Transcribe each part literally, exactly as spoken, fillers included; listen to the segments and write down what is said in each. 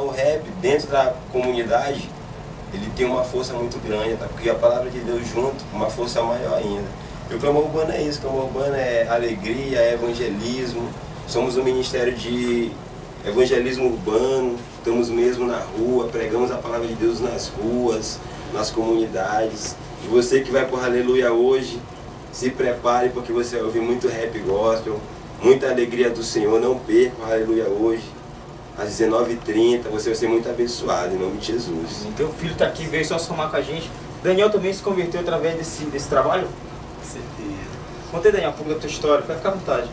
o rap dentro da comunidade, ele tem uma força muito grande, tá? Porque a palavra de Deus junto, uma força maior ainda. E o Clamor Urbano é isso, o Clamor Urbano é alegria, é evangelismo. Somos um ministério de evangelismo urbano, estamos mesmo na rua, pregamos a palavra de Deus nas ruas, nas comunidades. E você que vai por Aleluia hoje, se prepare porque você vai ouvir muito rap gospel, muita alegria do Senhor. Não perca o Aleluia hoje, às dezenove e trinta, você vai ser muito abençoado, em nome de Jesus. E teu filho está aqui, veio só somar com a gente. Daniel também se converteu através desse, desse trabalho? Com certeza. Conta aí, Daniel, um pouco da tua história, vai ficar à vontade.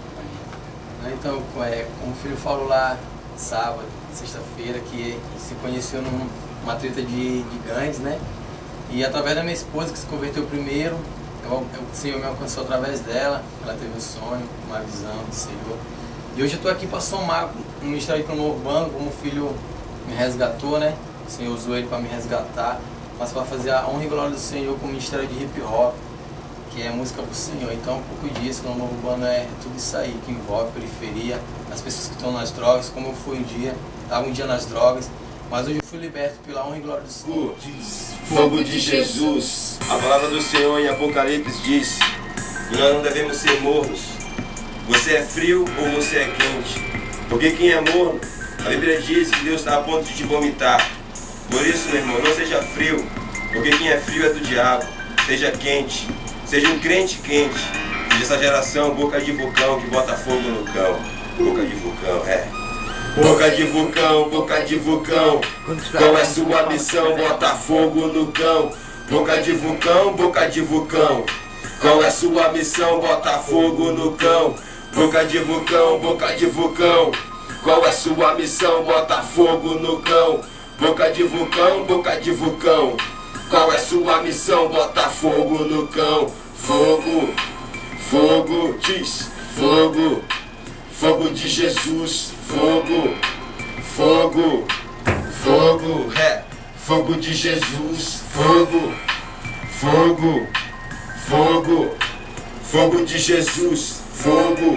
Então, é, como o filho falou lá, sábado, sexta-feira, que se conheceu numa treta de, de gangues, né? E através da minha esposa, que se converteu primeiro, eu, eu, o Senhor me alcançou através dela, ela teve um sonho, uma visão do Senhor. E hoje eu estou aqui para somar um ministério de Clamor Urbano, como o filho me resgatou, né? O Senhor usou ele para me resgatar, mas para fazer a honra e glória do Senhor com o ministério de hip hop, que é música para o Senhor. Então, um pouco disso, Clamor Urbano é tudo isso aí, que envolve periferia, as pessoas que estão nas drogas, como eu fui um dia, estava um dia nas drogas, mas hoje eu fui liberto pela honra e glória do Senhor. Fogo de Jesus. A palavra do Senhor em Apocalipse diz que nós não devemos ser mornos. Você é frio ou você é quente? Porque quem é morno, a Bíblia diz que Deus está a ponto de te vomitar. Por isso, meu irmão, não seja frio, porque quem é frio é do diabo. Seja quente, seja um crente quente. Seja essa geração boca de vulcão que bota fogo no cão. Boca de vulcão, é. Boca de vulcão, boca de vulcão, qual é sua missão? Bota fogo no cão. Boca de vulcão, boca de vulcão, qual é sua missão? Bota fogo no cão. Boca de vulcão, boca de vulcão, qual é sua missão? Bota fogo no cão. Boca de vulcão, boca de vulcão, qual é sua missão? Bota fogo no cão. Fogo, fogo, diz, fogo, fogo de Jesus, fogo, fogo, fogo, é, fogo de Jesus, fogo, fogo, fogo, fogo de Jesus, fogo,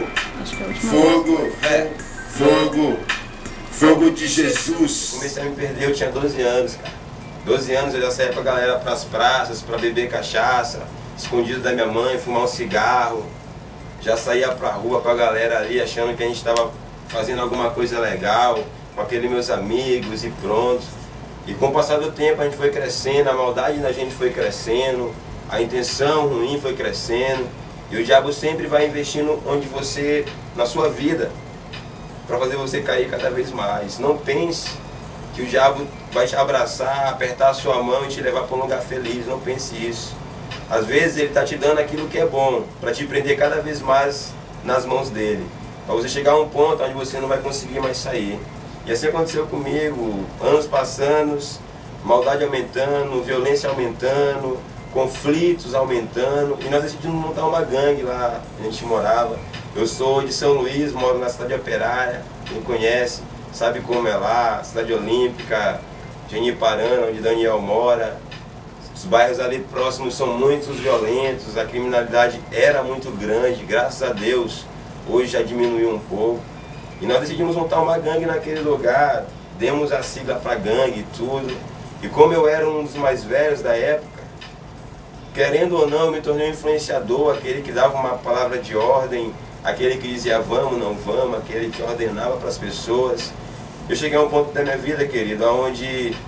fogo, é, fogo, fogo de Jesus. Comecei a me perder, eu tinha doze anos, cara. doze anos eu já saía com a galera pras praças, pra beber cachaça, escondido da minha mãe, fumar um cigarro. Já saía pra rua com a galera ali, achando que a gente estava fazendo alguma coisa legal, com aqueles meus amigos e pronto. E com o passar do tempo a gente foi crescendo, a maldade da gente foi crescendo, a intenção ruim foi crescendo. E o diabo sempre vai investindo onde você, na sua vida, para fazer você cair cada vez mais. Não pense que o diabo vai te abraçar, apertar a sua mão e te levar para um lugar feliz. Não pense isso. Às vezes ele está te dando aquilo que é bom, para te prender cada vez mais nas mãos dele, para você chegar a um ponto onde você não vai conseguir mais sair. E assim aconteceu comigo, anos passando, maldade aumentando, violência aumentando, conflitos aumentando, e nós decidimos montar uma gangue lá onde a gente morava. Eu sou de São Luís, moro na cidade operária, quem conhece sabe como é lá, cidade olímpica, Geniparana, onde Daniel mora. Os bairros ali próximos são muito violentos, a criminalidade era muito grande, graças a Deus, hoje já diminuiu um pouco. E nós decidimos montar uma gangue naquele lugar, demos a sigla para gangue e tudo. E como eu era um dos mais velhos da época, querendo ou não, eu me tornei um influenciador, aquele que dava uma palavra de ordem, aquele que dizia vamos, não vamos, aquele que ordenava para as pessoas. Eu cheguei a um ponto da minha vida, querido, onde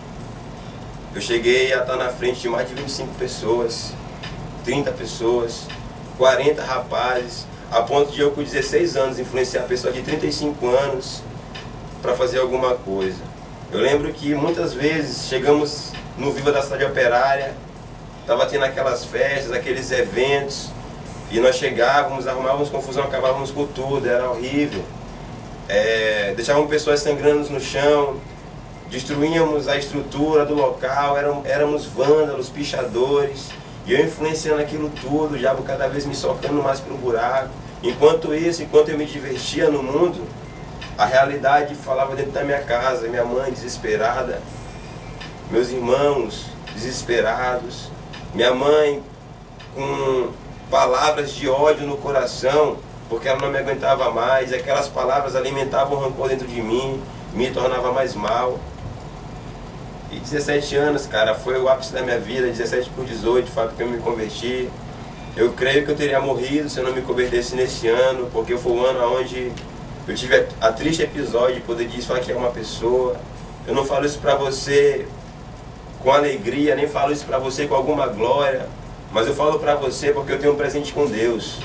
eu cheguei a estar na frente de mais de vinte e cinco pessoas, trinta pessoas, quarenta rapazes, a ponto de eu com dezesseis anos influenciar pessoas de trinta e cinco anos para fazer alguma coisa. Eu lembro que muitas vezes chegamos no Viva da Cidade Operária, estava tendo aquelas festas, aqueles eventos, e nós chegávamos, arrumávamos confusão, acabávamos com tudo, era horrível. É, deixávamos pessoas sangrando no chão, destruíamos a estrutura do local, éramos, éramos vândalos, pichadores, e eu influenciando aquilo tudo, o diabo cada vez me socando mais para o buraco. Enquanto isso, enquanto eu me divertia no mundo, a realidade falava dentro da minha casa, minha mãe desesperada, meus irmãos desesperados, minha mãe com palavras de ódio no coração, porque ela não me aguentava mais, e aquelas palavras alimentavam o rancor dentro de mim, me tornava mais mal. E dezessete anos, cara, foi o ápice da minha vida, dezessete por dezoito, foi que eu me converti. Eu creio que eu teria morrido se eu não me convertesse nesse ano, porque foi o ano onde eu tive a, a triste episódio de poder desfaquear uma pessoa. Eu não falo isso pra você com alegria, nem falo isso pra você com alguma glória, mas eu falo pra você porque eu tenho um presente com Deus.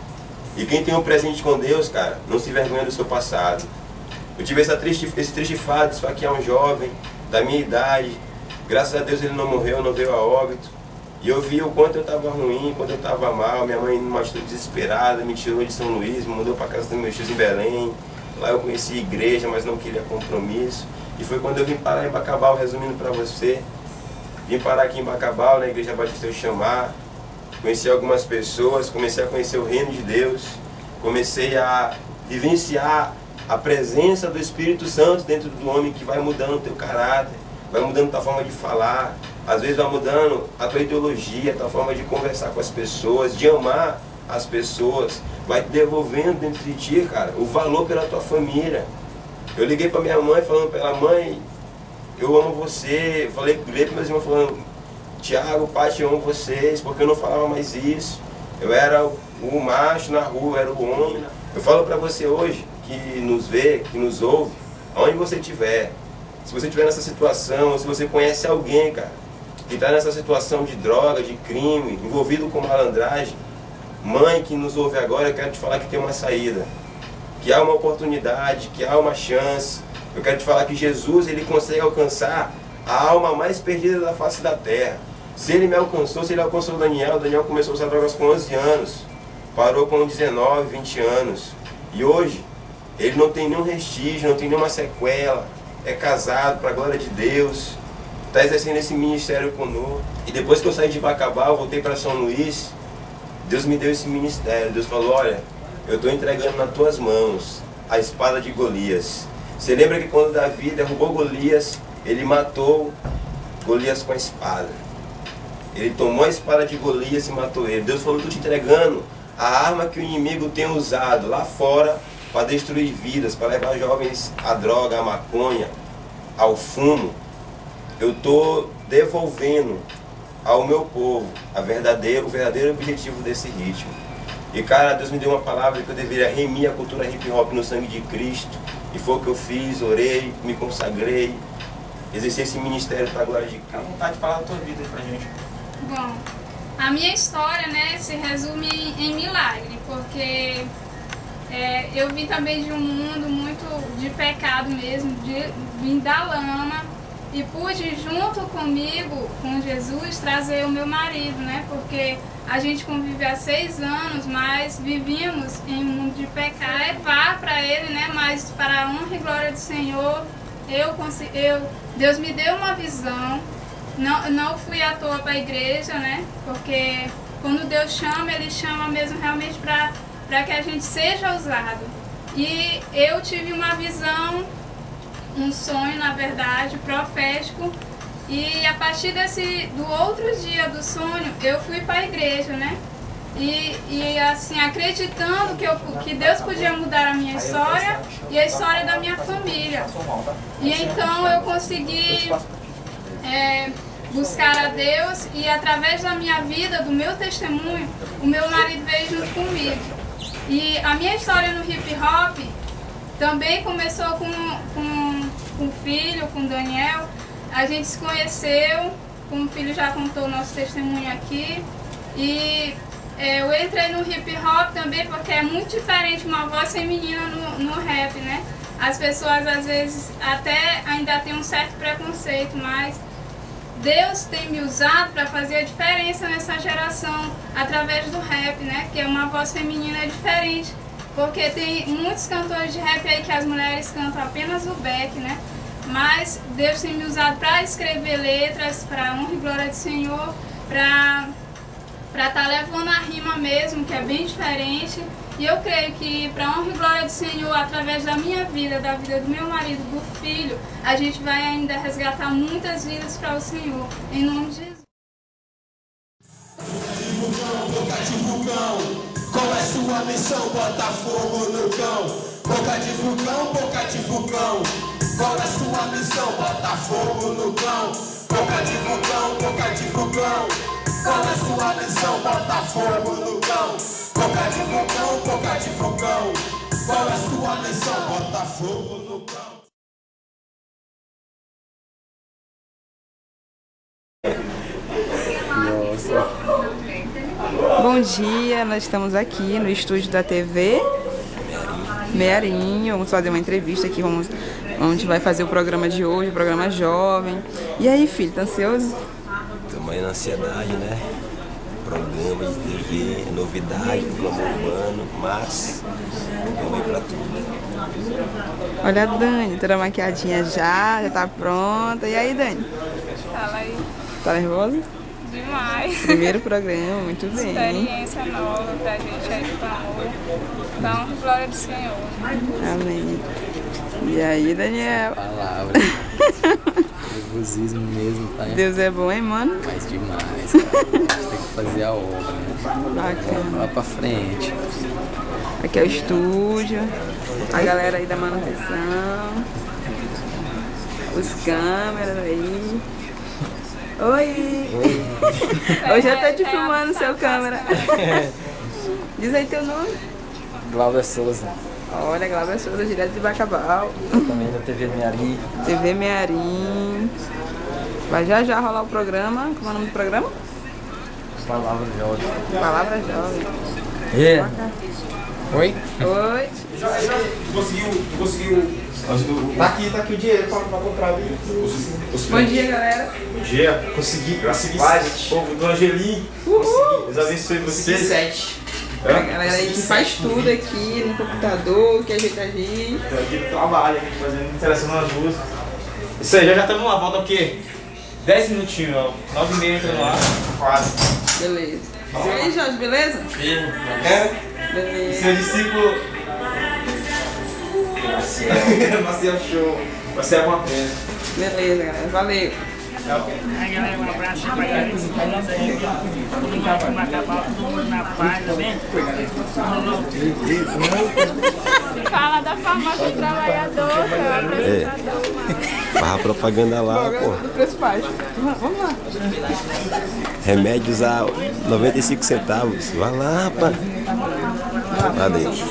E quem tem um presente com Deus, cara, não se envergonha do seu passado. Eu tive essa triste, esse triste fato de esfaquear um jovem da minha idade. Graças a Deus ele não morreu, não veio a óbito. E eu vi o quanto eu estava ruim, quanto eu estava mal. Minha mãe numa atitude desesperada me tirou de São Luís, me mudou para casa dos meus tios em Belém. Lá eu conheci igreja, mas não queria compromisso. E foi quando eu vim parar em Bacabal, resumindo para você. Vim parar aqui em Bacabal, na Igreja Batista Eu Chamar. Conheci algumas pessoas, comecei a conhecer o reino de Deus. Comecei a vivenciar a presença do Espírito Santo dentro do homem, que vai mudando o teu caráter, vai mudando a tua forma de falar. Às vezes vai mudando a tua ideologia, a tua forma de conversar com as pessoas, de amar as pessoas. Vai te devolvendo dentro de ti, cara, o valor pela tua família. Eu liguei para minha mãe falando para ela: mãe, eu amo você. Eu falei, liguei para meus irmãos falando: Tiago, pai, eu amo vocês, porque eu não falava mais isso. Eu era o macho na rua, eu era o homem. Eu falo para você hoje, que nos vê, que nos ouve, aonde você estiver, se você estiver nessa situação, se você conhece alguém, cara, que está nessa situação de droga, de crime, envolvido com malandragem, mãe que nos ouve agora, eu quero te falar que tem uma saída, que há uma oportunidade, que há uma chance. Eu quero te falar que Jesus, ele consegue alcançar a alma mais perdida da face da terra. Se ele me alcançou, se ele alcançou o Daniel, o Daniel começou a usar drogas com onze anos, parou com dezenove, vinte anos, e hoje ele não tem nenhum restígio, não tem nenhuma sequela, é casado para a glória de Deus, está exercendo esse ministério conosco. E depois que eu saí de Bacabal, voltei para São Luís, Deus me deu esse ministério. Deus falou: olha, eu estou entregando nas tuas mãos a espada de Golias. Você lembra que quando Davi derrubou Golias, ele matou Golias com a espada. Ele tomou a espada de Golias e matou ele. Deus falou: estou te entregando a arma que o inimigo tem usado lá fora para destruir vidas, para levar jovens à droga, à maconha, ao fumo. Eu estou devolvendo ao meu povo a verdadeiro, o verdadeiro objetivo desse ritmo. E cara, Deus me deu uma palavra que eu deveria remir a cultura hip hop no sangue de Cristo. E foi o que eu fiz, orei, me consagrei, exerci esse ministério para a glória de Cristo. Fica à vontade de falar da tua vida aí pra gente. Bom, a minha história, né, se resume em milagre, porque é, eu vim também de um mundo muito de pecado mesmo, de, vim da lama, e pude, junto comigo, com Jesus, trazer o meu marido, né, porque a gente convive há seis anos, mas vivíamos em um mundo de pecado. Levar para ele, né, mas para a honra e glória do Senhor, eu, eu, Deus me deu uma visão. Não, não fui à toa para a igreja, né? Porque quando Deus chama, Ele chama mesmo realmente para para que a gente seja usado. E eu tive uma visão, um sonho, na verdade, profético. E a partir desse, do outro dia do sonho, eu fui para a igreja, né? E, e assim, acreditando que, eu, que Deus podia mudar a minha história e a história da minha família. E então eu consegui é, buscar a Deus, e através da minha vida, do meu testemunho, o meu marido veio junto comigo. E a minha história no hip hop também começou com, com, com o filho, com o Daniel. A gente se conheceu, como o filho já contou o nosso testemunho aqui. E é, eu entrei no hip hop também porque é muito diferente uma voz feminina no, no rap, né? As pessoas às vezes até ainda têm um certo preconceito, mas Deus tem me usado para fazer a diferença nessa geração através do rap, né? Que é uma voz feminina diferente, porque tem muitos cantores de rap aí que as mulheres cantam apenas o back, né? Mas Deus tem me usado para escrever letras, para a honra e glória do Senhor, para para estar tá levando a rima mesmo, que é bem diferente. E eu creio que, para a honra e glória do Senhor, através da minha vida, da vida do meu marido, do filho, a gente vai ainda resgatar muitas vidas para o Senhor, em nome de Jesus. Boca de vulcão, qual é sua missão? Bota fogo no cão. Boca de vulcão, boca de vulcão, Qual é sua missão? Bota fogo no cão. Boca de vulcão, boca de vulcão. Qual é sua missão? Bota fogo no cão. Boca de vulcão, boca de vulcão. Qual é sua missão? Bota fogo no cão. Bom dia, nós estamos aqui no estúdio da T V Mearinho. Vamos fazer uma entrevista aqui, vamos, a gente vai fazer o programa de hoje, o programa jovem. E aí, filho, tá ansioso? Estamos aí na ansiedade, né? Programa de T V, novidade, programa urbano, mas vamos aí pra tudo. Olha a Dani, toda maquiadinha já, já tá pronta. E aí, Dani? Fala aí. Tá nervosa? Demais. Primeiro programa, muito bem. Experiência nova pra gente aí do amor. Então, glória do Senhor. Amém. E aí, Daniel? Palavras. Nervosismo mesmo, tá? Deus é bom, hein, mano? Mas demais, cara. A gente tem que fazer a obra, né? Bacana. Lá pra frente. Aqui é o estúdio, a galera aí da manutenção, os câmeras aí. Oi! Oi. Hoje eu tô te filmando, seu câmera. Diz aí teu nome. Glauber Souza. Olha, Glauber Souza, direto de Bacabal. Também da T V Mearim. T V Mearim. Vai já já rolar o programa. Como é o nome do programa? Palavra Jovem. Palavra Jovem. Yeah. Oi? Oi. Conseguiu, conseguiu. Tá aqui, tá aqui o dinheiro pra, pra comprar ali. Bom dia, galera. Bom dia. Consegui, consegui sete. Povo do Angelim. Consegui. Deus abençoe, consegui sete. A galera aí que faz tudo aqui no computador, que ajeita a gente. Tô aqui no trabalho, aqui fazendo, selecionando as músicas. Isso aí, já já estamos lá, volta o quê? dez minutinhos, ó. nove e meia entra no ar. Quase. Beleza. E aí, Jorge, beleza? Firme. É? Beleza. Seu discípulo. Marcelo show. Você é uma pena. Beleza, galera. Valeu. Aí, galera, um abraço pra galera que se conhece aí. Obrigado por acabar todo mundo na paz, tá bem? Fala da farmácia do trabalhador, que é o apresentador, mano. Barra propaganda lá, pô. Do preço baixo. Vamos lá. Remédios a noventa e cinco centavos. Vai lá, pá. Lá dentro.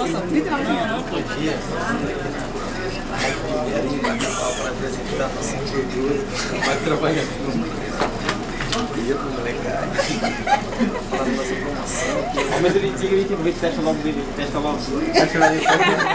Vai trabalhar dia pro molecagem. Falando da sua promoção. Mas ele diga aí que ele testa logo dele. Testa logo. Testa logo dele.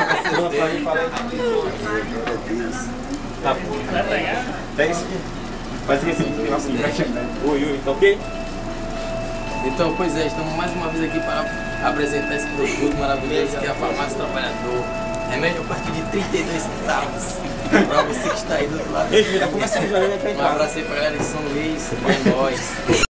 Tá. Pega esse aqui. Faz esse aqui. Nossa, oi, oi. Tá ok? Então, pois é, estamos mais uma vez aqui para apresentar esse produto maravilhoso que é a Farmácia Trabalhador. Remédio a partir de trinta e dois centavos. Para você que está aí do outro lado. Ei, filho, tá começando já, já tá Um entrando. abraço aí pra galera de São Luís, é nóis.